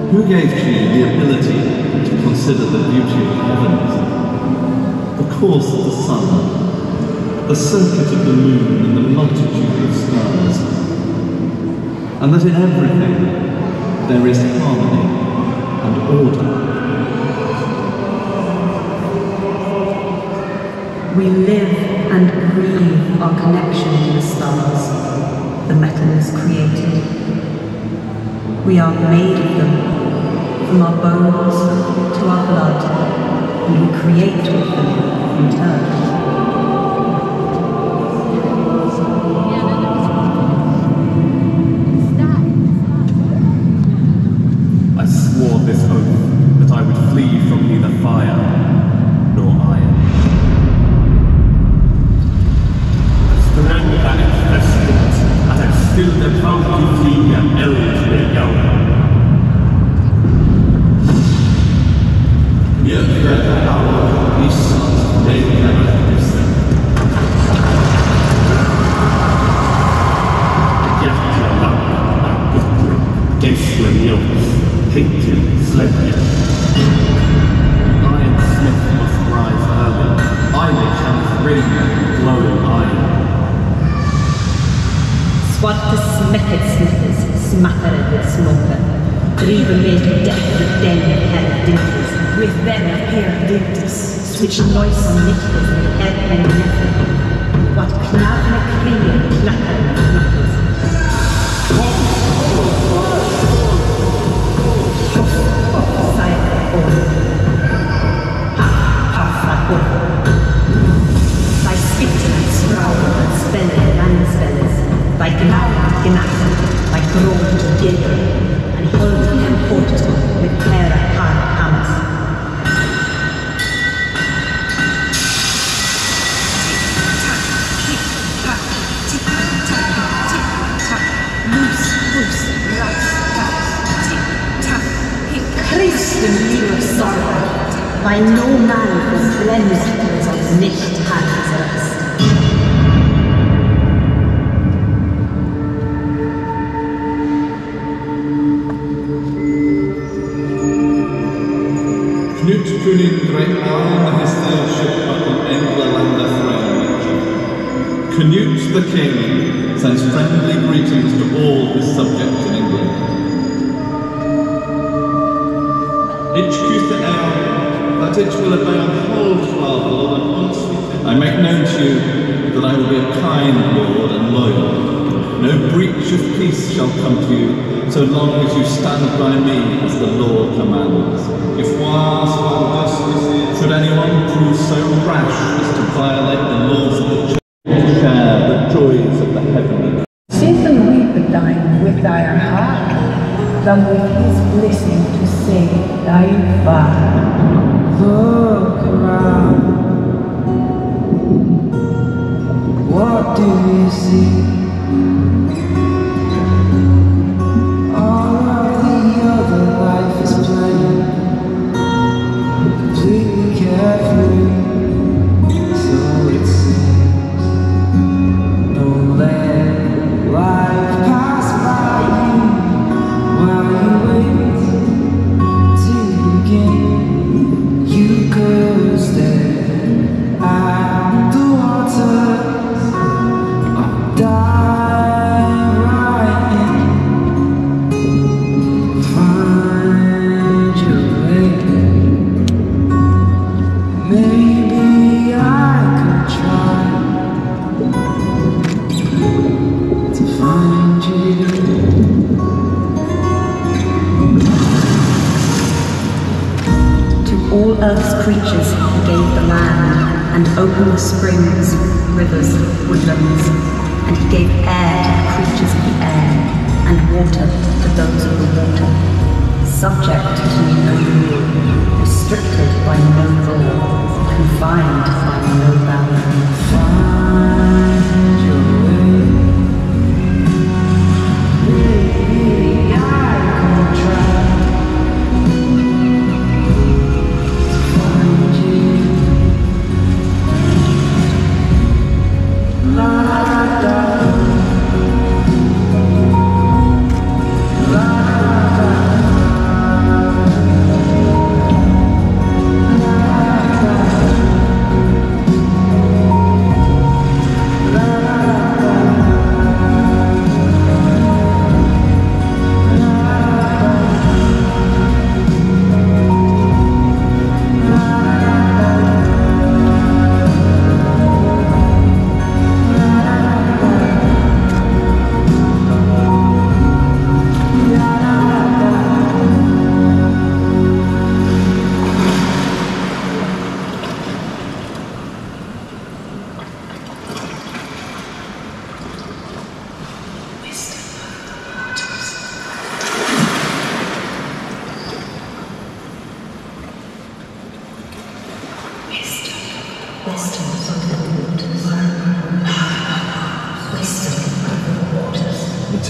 Who gave to you the ability to consider the beauty of the heavens, the course of the sun, the circuit of the moon and the multitude of stars, and that in everything there is harmony and order? We live and breathe our connection to the stars, the metals created. We are made of them, from our bones to our blood, and we create with them in turn. I swore this oath that I would flee from neither fire nor iron. Still the bounty fliegen Eldwegau. Wir werden auch nicht sonst Weltherren wissen. Jätteland, Gästlen Jungs, Pinken, Släppchen. Iron Smith must rise early. Eilish and ring glowing iron. Zwarte smekketsnippers smattered with smoke, driven me to death with den head dinters, with them appear dinters, switch noise on nichters with head and neffen. What knarne klingen klackern knackers. Hoff, seid on. Haff, Bei Spitten, Sprauen und Spellen, Landspelles, by Gnacht, by Grove to Gilder, and hold and portal with Clara hard hammers. Tick-tack, tick-tack, tick-tack, loose, rice, taps, tick-tack, hick. Christ im Lied of sorrow, by no man was blended of nicht Hans rest. Knut great arm his fellowship upon England throne. Canute the king sends friendly greetings to all his subjects in England. Ich küsse that it will abound whole travel and unsweet. I make known to you that I will be a kind lord and loyal. No breach of peace shall come to you, so long as you stand by me as the law commands. If should anyone prove so rash as to violate the laws of the church, to share the joys of the heavenly. Sit and weep at thine with thy heart, than with his blessing to say thy far. Look around. What do you see? Life is plain, completely carefree, so it seems. Don't let life pass by you while you wait to begin. You could stare at the waters or dive right in. Maybe I could try to find you. To all earth's creatures he gave the land, and opened the springs, rivers, woodlands, and he gave air to the creatures of the air, and water to those of the water, subject to no rule, restricted by no law, confined by no boundary. Find your way. Maybe I could try to find you. La la la. La la la.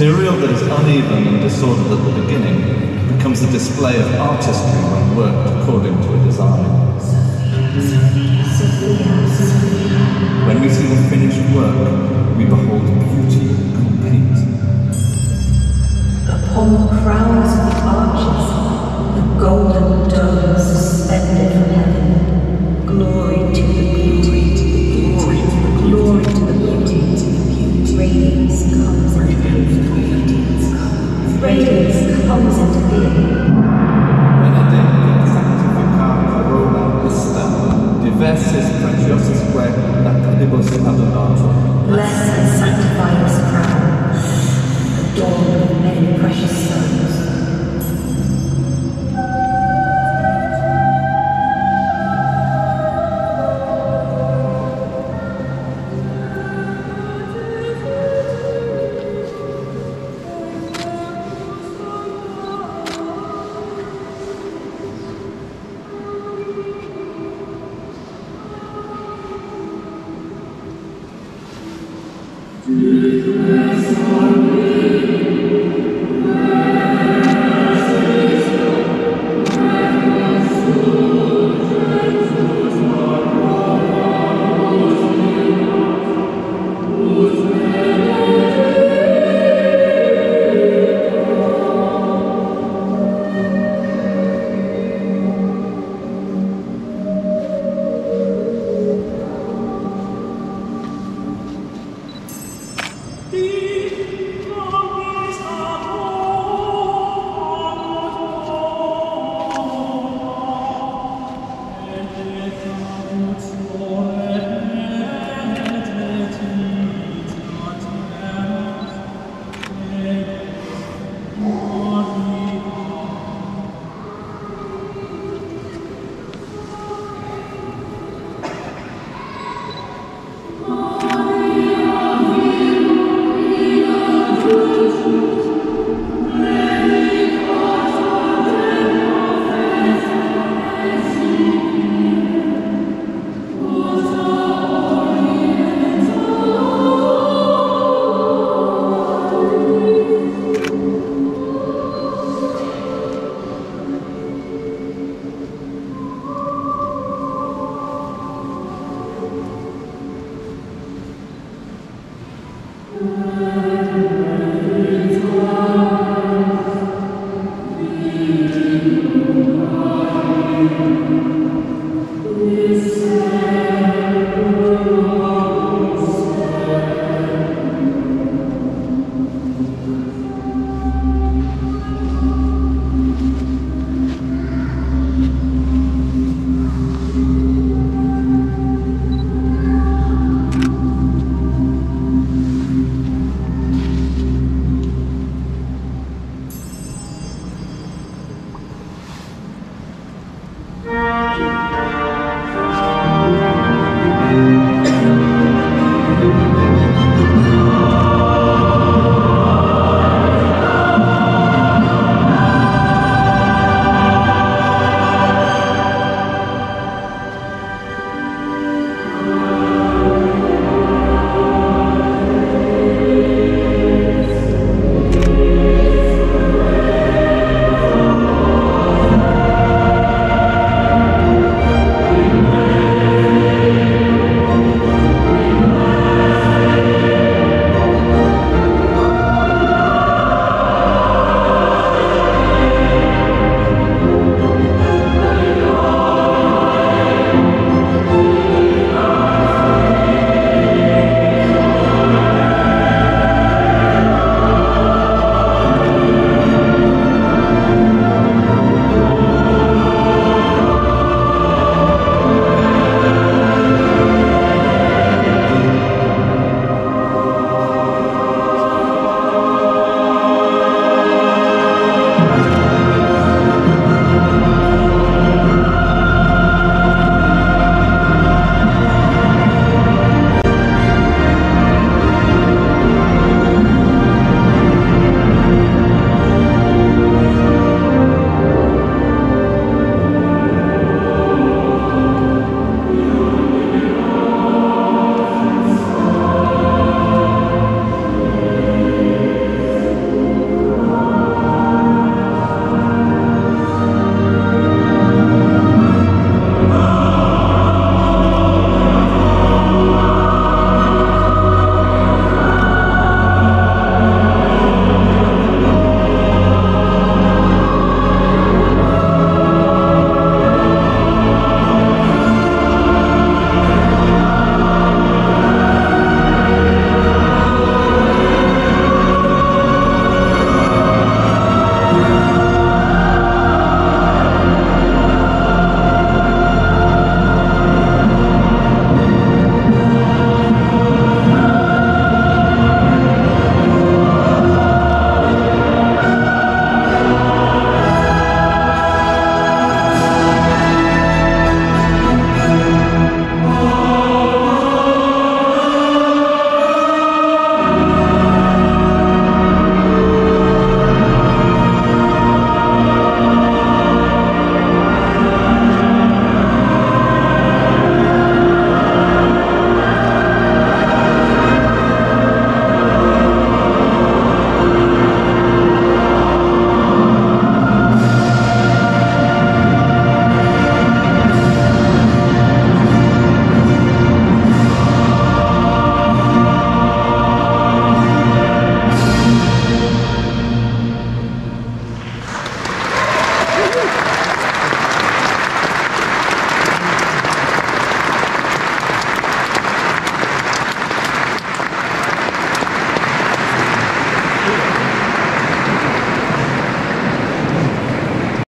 Material that is uneven and disordered at the beginning becomes a display of artistry when worked according to a design. When we see the finished work, we behold beauty complete. Upon the crowns of the arches, the golden dome suspended from heaven. Glory to the beauty, glory to the beauty. Radiance comes into being. Radiance comes into being. Benedicta sanctificata corona ista, diversis preciosisque nactibus adonatur. Bless and sanctify this crown, adorned with many precious